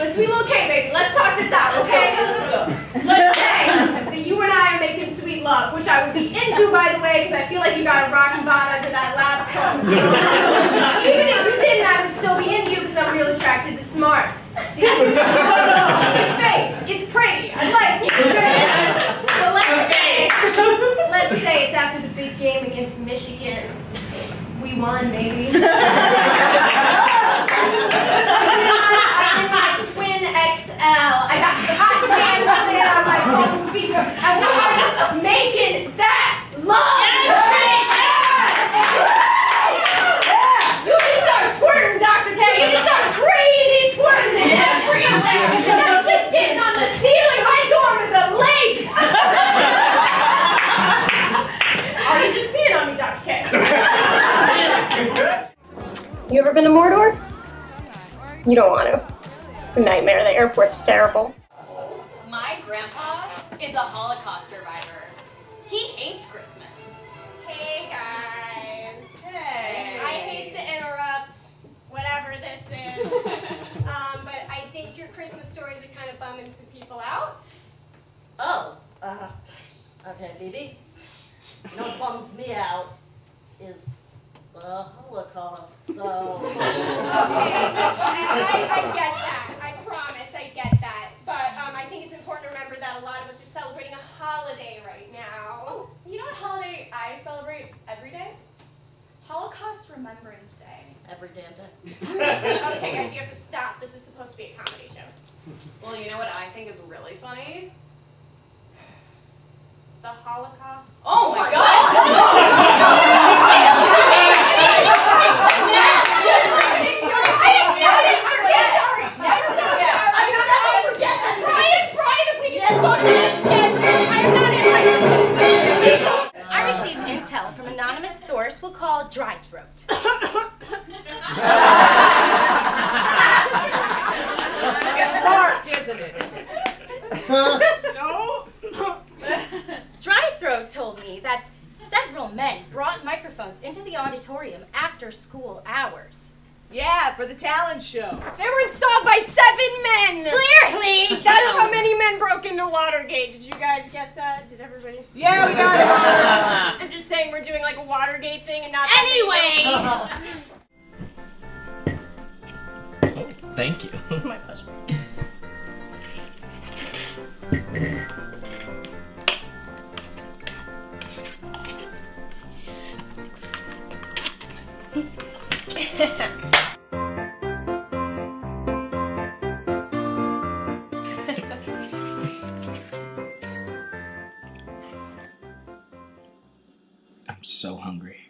a sweet little K, baby. Let's talk this out, okay? Let's go. Let's say that you and I are making sweet love, which I would be into, by the way, because I feel like you got a rocky bottom to that lab coat. Even if you didn't, I would still be into you because I'm real attracted to smarts. See? Your face, it's pretty. I like it. But let's say it's after the big game against Michigan. We won, baby. I'm in my twin XL. I got hot jams playing on my phone speaker, and we are just making that love. You just start squirting, Dr. K. You just start crazy squirting it everywhere. That shit's getting on the ceiling. My dorm is a lake. Are you just peeing on me, Dr. K? You ever been to Mordor? You don't want to. It's a nightmare. The airport's terrible. My grandpa is a Holocaust survivor. He hates Christmas. Hey guys. Hey. I hate to interrupt whatever this is, but I think your Christmas stories are kind of bumming some people out. Oh, okay, Phoebe. You know what bums me out is the Holocaust, so... Okay, I get that. I promise I get that. But I think it's important to remember that a lot of us are celebrating a holiday right now. Oh, you know what holiday I celebrate every day? Holocaust Remembrance Day. Every damn day. Okay, guys, you have to stop. This is supposed to be a comedy show. Well, you know what I think is really funny? The Holocaust? Oh my God! We'll call dry throat. It's Mark, isn't it? No. Dry throat told me that several men brought microphones into the auditorium after school hours. Yeah, for the talent show. They were installed by 7 men! Clearly! That's how many men broke into Watergate. Did you guys get that? Did everybody? Yeah, we got it. I'm just saying we're doing like a Watergate thing and not... Anyway! Oh, thank you. My pleasure. I'm so hungry.